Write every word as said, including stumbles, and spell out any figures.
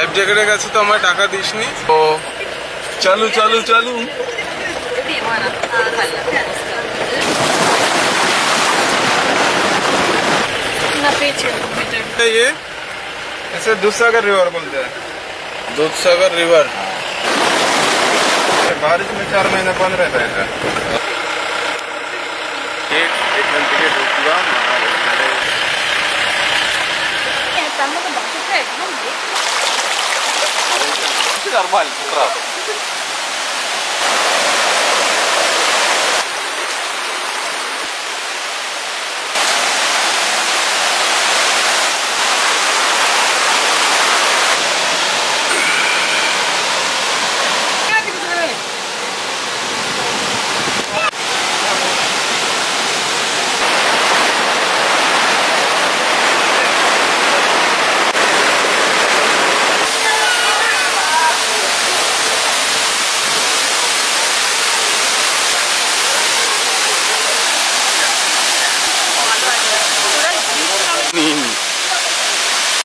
Life জ্যাকেটের কাছে তো আমার টাকা দিসনি। তো চালু চালু চালু। ये ऐसे दूधसागर रिवर बोलते हैं। दूधसागर रिवर। बारिश में चार महीने बंद रहता है सर। एक एक घंटे के डूबा normal,